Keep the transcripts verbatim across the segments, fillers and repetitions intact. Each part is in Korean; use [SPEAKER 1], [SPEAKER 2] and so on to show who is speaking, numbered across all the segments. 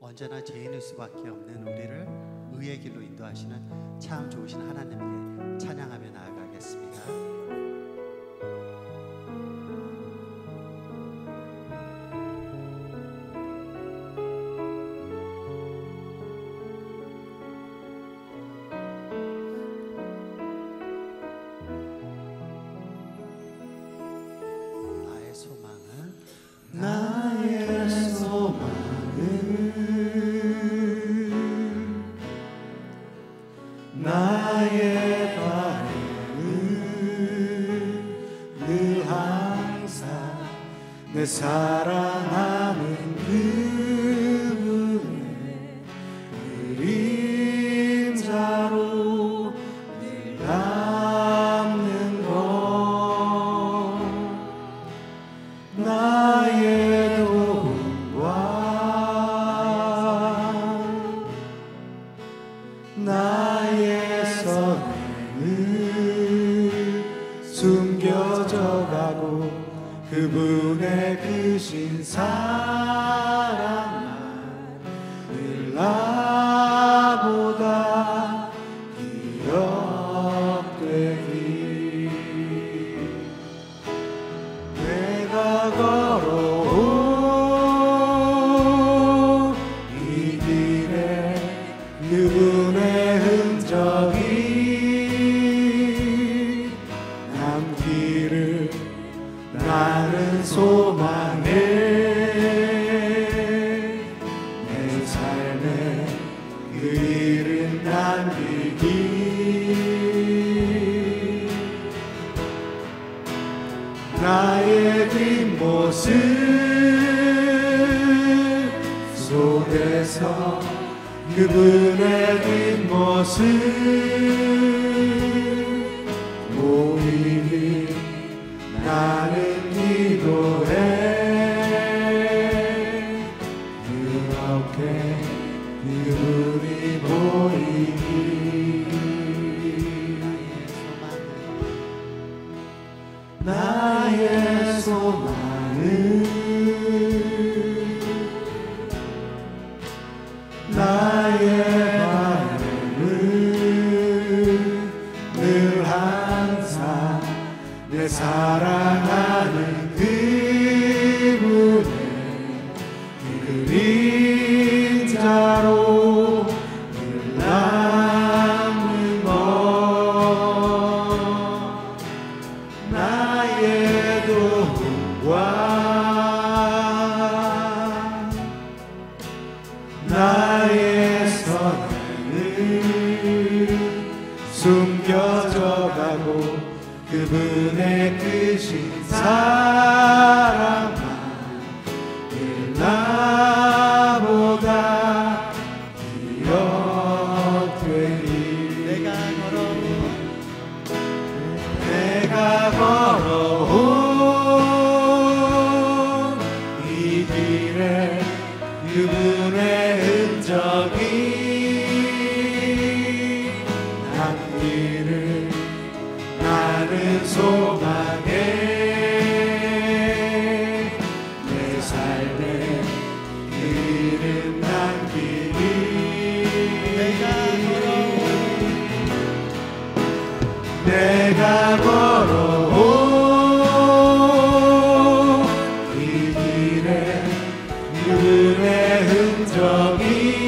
[SPEAKER 1] 언제나 죄인일 수밖에 없는 우리를 의의 길로 인도하시는 참 좋으신 하나님께 찬양하며 나아가겠습니다. 나의 소망은
[SPEAKER 2] 나의 소망은 나의 바람은 늘 항상 내 사랑하는 그분의 그림자로 늘 남는 것. 나의 도움과 나의 선행은 숨겨져 가고 그분의 크신 사랑만 늘 나보다 기억되기. 내가 걸어온 이 길에 그분의 흔적이 남기를 나는 소망해. 내 삶에 그 일은 남기기. 나의 뒷모습 속에서 그분의 뒷모습 보이니 나는 기도해. 그렇게 그분이 보이니. 나의 소망은 나의 바람은 늘 항상 내 사랑하는 그분의 그림자로 늘 남는 것. 나의 도움과 나의 선행은 숨겨져 가고 그분의 크신 사랑만 늘 나보다 기억되니.
[SPEAKER 1] 내가 걸어온
[SPEAKER 2] 내가 걸어온 이 길에 그분의 흔적이 남기를 나는 소망해. 내 삶에 그 일은 남기니.
[SPEAKER 1] 내가
[SPEAKER 2] 내가 걸어온 이 길에 그분의 흔적이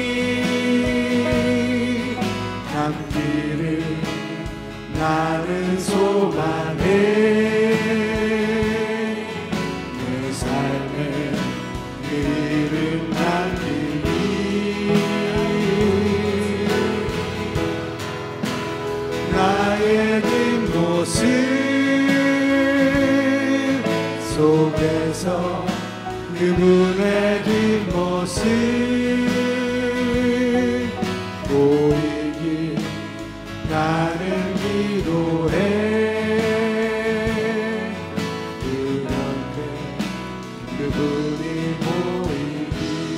[SPEAKER 2] 남기를 나는 소망해. 내 삶에 그 일은 남기니. 나의 뒷모습 속에서 그분의 뒷모습 보이기 나는 기도해. 그렇게 그분이 보이기.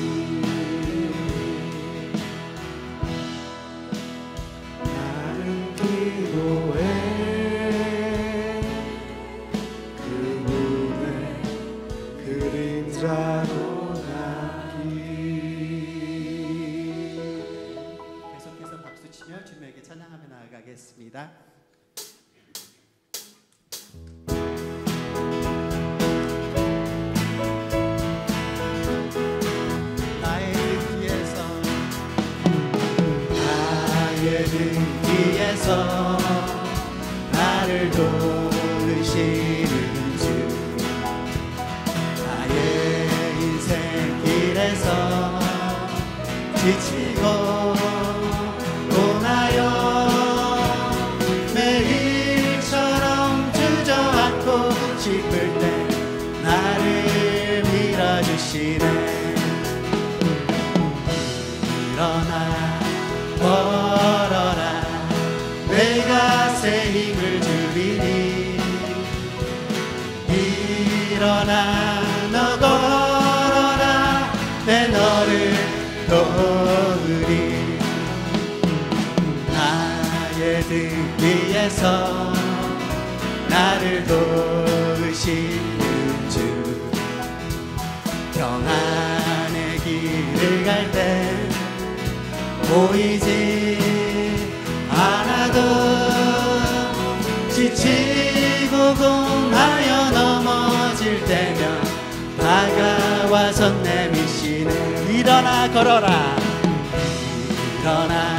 [SPEAKER 2] 나는 기도해. 그분의 그림자로 남기.
[SPEAKER 1] 나가겠습니다. 나의 등 뒤에서 나의 등 뒤에서 나를 도우시는 주, 나의 인생 길에서 지치고 고나요 매일처럼 주저앉고 싶을 때 나를 밀어주시네. 일어나 걸어라 내가 새 힘을 주리니. 일어나 너 걸어라 내 너를 도우리. 나의 등 뒤에서 나를 도우시는 주, 평안의 길을 갈 때 보이지 않아도 지치고 고나여 넘어질 때면 다가와서 내미시네. 일어나 걸어라 일어나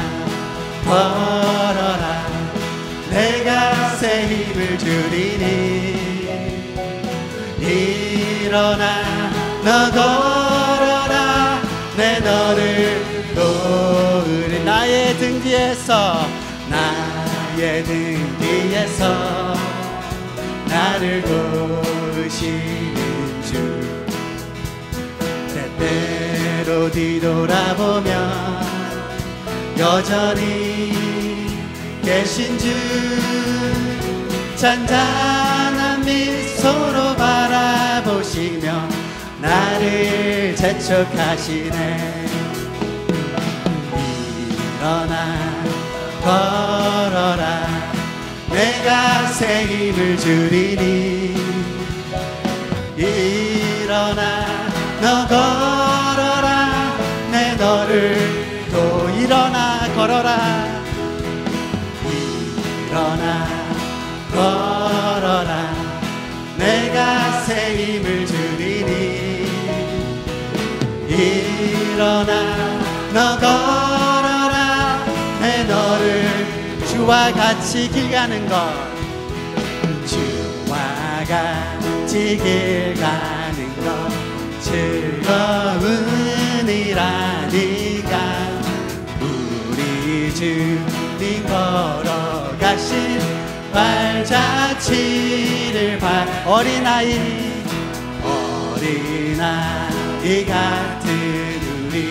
[SPEAKER 1] 걸어라 내가 새 힘을 주리니. 일어나 너 걸어라 내 너를 도우리. 나의 등 뒤에서 나의 등 뒤에서 나를 도우시는 주, 때때로 뒤돌아보면 여전히 계신 주, 잔잔한 미소로 바라보시며 나를 재촉하시네. 일어나 걸어라 내가 새 힘을 주리니. 일어나 너 걸어라 내 너를 또 일어나 걸어라. 일어나 걸어라 내가 새 힘을 주리니. 일어나 너 걸어라 내 너를. 주와 같이 길 가는 것, 주와 같이 길 가는 것 즐거운 일아니까. 우리 주님 걸어가신 발자취를 봐. 어린아이 어린아이 같은 우리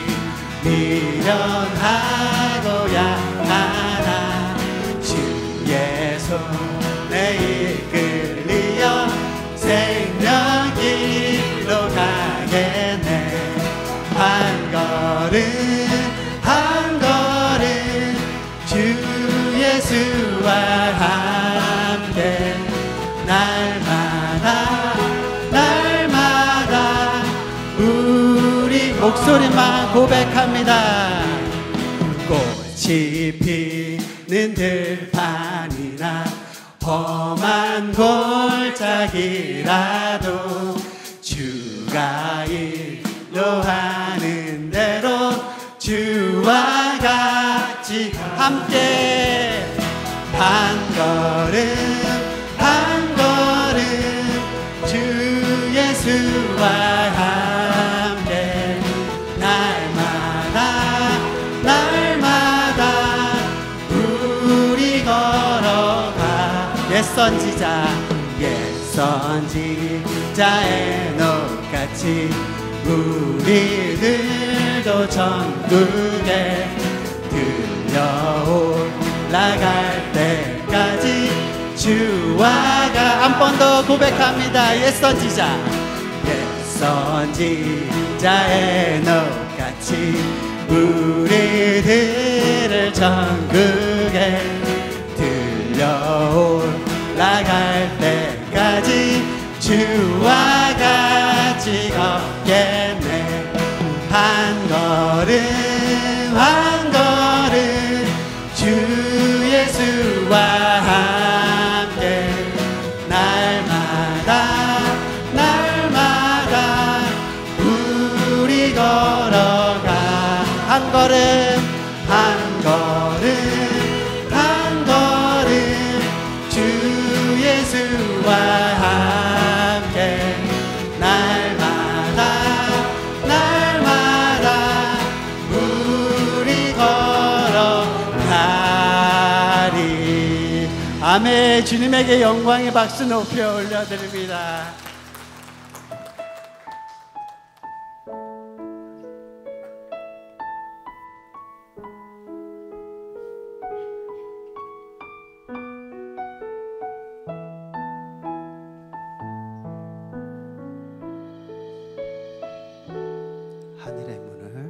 [SPEAKER 1] 미련하고야 하나 주의 손에 이끌리어 생명길로 가겠네. 한 걸음 한 걸음 주 예수와 함께 날마다 날마다 우리 목소리만 고백합니다. 꽃이 피는 들판이나 험한 골짜기라도 주가 인도하는 대로 주와 같이 함께 한 걸음 한 걸음 주 예수와 함께 날마다 날마다 우리 걸어가. 옛선지자 옛선지자의 녹같이 우리들도 천국에 들려올라갈 때까지 주와가. 한 번 더 고백합니다. 옛선지자 옛선지자의 녹같이 우리들을 천국에 들려올라갈 때까지 주와 같이 걷겠네. 한 걸음 한 걸음 주 예수 걸음 한 걸음 한 걸음 주 예수와 함께 날마다 날마다 우리 걸어가리. 아멘. 주님에게 영광의 박수 높여 올려드립니다. 하늘의 문을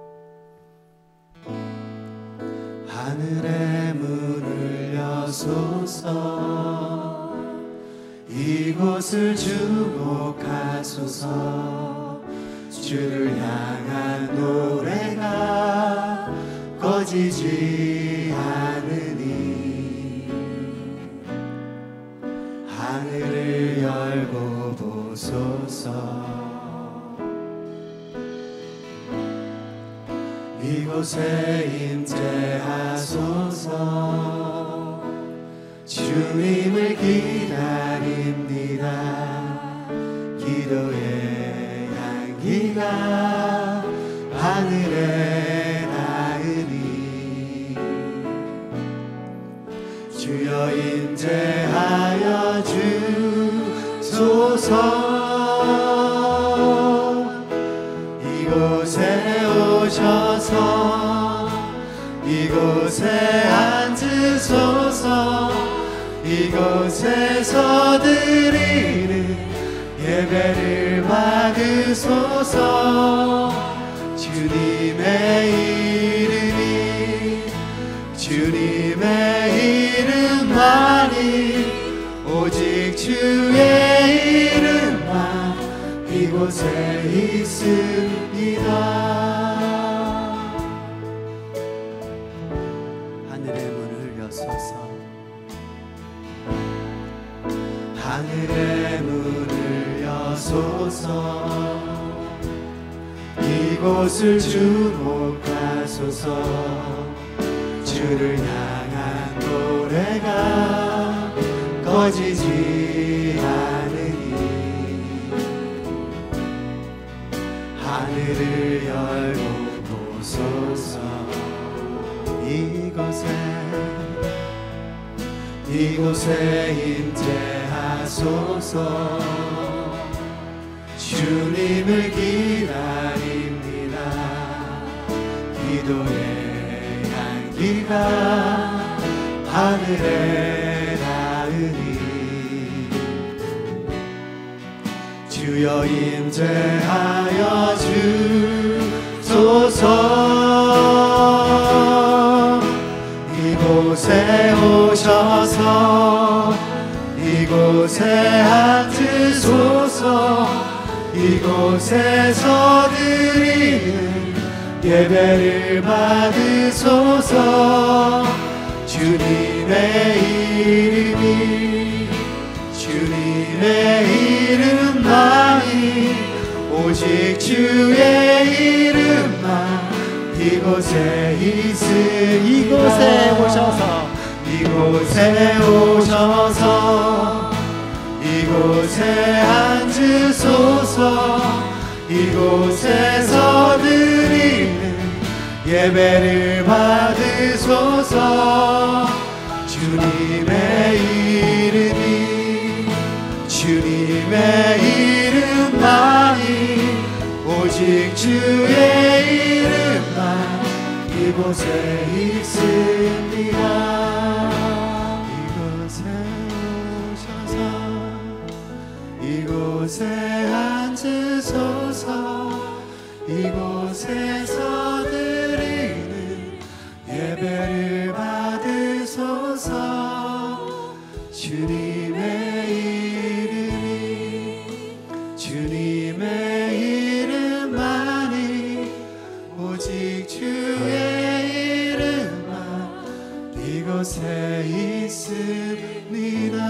[SPEAKER 1] 하늘의 문을 여소서 이곳을 주목하소서 주를 향한 노래가 꺼지지 않으니 하늘을 열고 보소서 이곳에 임재하소서 주님을 기다립니다. 기도의 향기가 하늘에 닿으니 주여 임재하여 주소서 이곳에 오셔서 이곳에 앉으소서 이곳에서 드리는 예배를 받으소서 주님의 이름이 주님의 이름만이 오직 주의 이름만 이곳에 있습니다. 하늘의 문을 여소서 하늘의 문을 여소서 이곳을 주목하소서 주를 향한 노래가 꺼지지 않으니 하늘을 열고 보소서 이곳에 이곳에 임재하소서 주님을 기다립니다. 기도의 향기가 하늘에 닿으니 주여 임재하여 주소서 이곳에 오셔서 이곳에 앉으소서 이곳에서 드리는 예배를 받으소서 주님의 이름이 주님의 이름만이 오직 주의 이름만 이곳에 있으니 이곳에 오셔서 이곳에 오셔서 이곳에 앉으소서 이곳에서 드리는 예배를 받으소서 주님의 이름이 주님의 이름만이 오직 주의 이름만 이곳에 있습니다. 이곳에 오셔서 이곳에 앉으소서 이곳에서 드리는 예배를 받으소서 주님의 이름이 주님의 이름만이 오직 주의 이름만 이곳에 있습니다.